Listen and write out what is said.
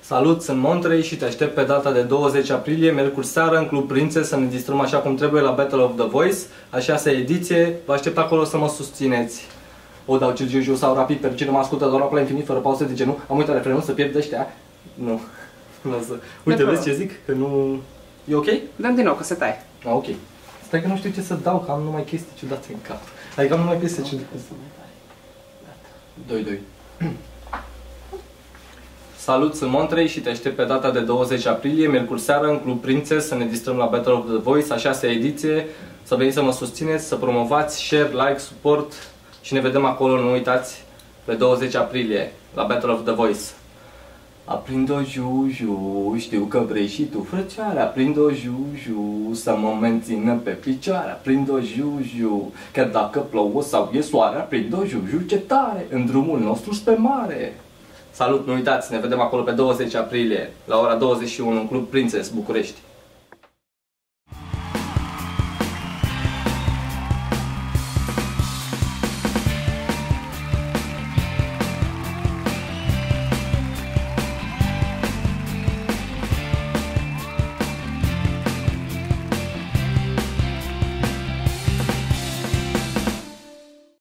Salut, sunt Montrey și te aștept pe data de 20 aprilie, miercuri seară, în Club Princess, să ne distrăm așa cum trebuie la Battle of the Voice, a 6-a ediție. Vă aștept acolo să mă susțineți. O dau Gilgiu sau rapid, pentru cine mă ascultă doar la infinit, fără pauze de genul. Am uitat refrenul, să pierd ăștia. Nu. Uite, vezi ce zic? Că nu... E ok? Dăm din nou, că se taie. Ah, ok. Stai că nu știu ce să dau, că am numai chestii ciudate în cap. Adică am numai chestii ciudate. 2-2. Salut, sunt Montrey și te aștept pe data de 20 aprilie, miercuri seară, în Club Princess, să ne distrăm la Battle of the Voice, a 6-a ediție, să veniți să mă susțineți, să promovați, share, like, support și ne vedem acolo, nu uitați, pe 20 aprilie, la Battle of the Voice. Aprind-o juju, știu că vrei și tu, frăcioare, aprind-o juju, să mă mențină pe picioare, aprind-o juju, chiar dacă plouă sau e soare, aprind-o juju, ce tare, în drumul nostru spre mare. Salut, nu uitați, ne vedem acolo pe 20 aprilie, la ora 21, în Club Princess, București.